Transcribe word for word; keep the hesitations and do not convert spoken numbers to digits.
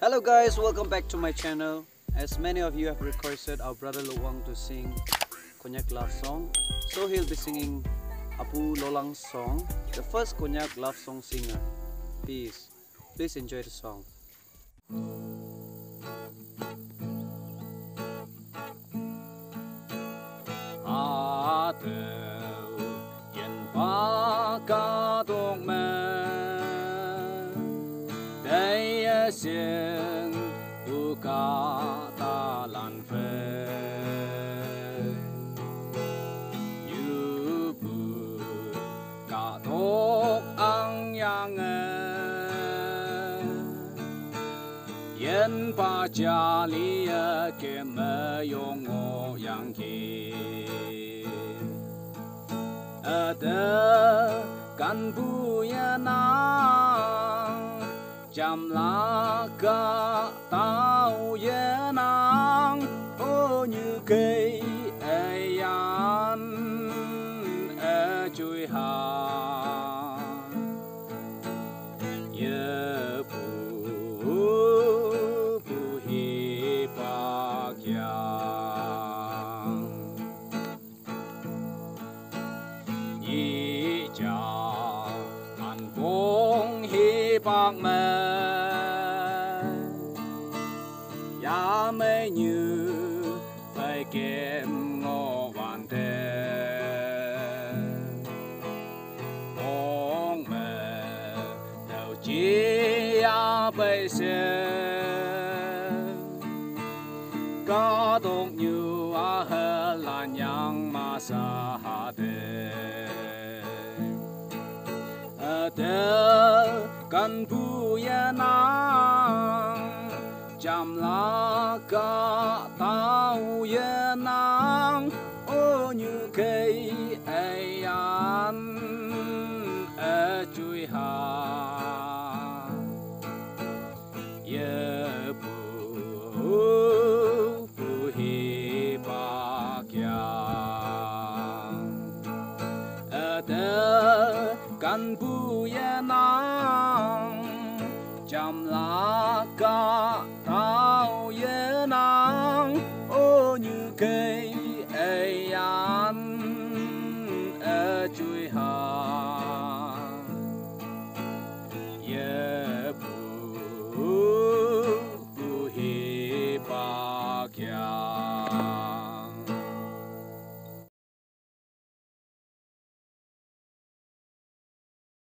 Hello guys, welcome back to my channel. As many of you have requested our brother Lohwang to sing Konyak love song, so he'll be singing Opu Lolang song, the first Konyak love song singer. Peace. Please enjoy the song. Xin u ca ta lan phê như bù cả thuốc ăn yang yên ba gia li ke me Yongmuoh yang ki ada kan bu ya nang chăm lá cả tao ye nang ô như cây ai an e chui hà ye bu bu hi ba kyang yi cha an bong hi bạc mê ya mê như phải kiếm ngô vạn thế bông mê đâu chỉ ya bây giờ có đông như à hờ là nhang mà sa hà thế ở kan bu ya nang chăm lá cả tao ya nang ô như cây ai an e chui hà ye bu bu hi ba kyang ở kan bu ya nang chăm lá cả tao ye nang ô như cây ai an e chui hà ye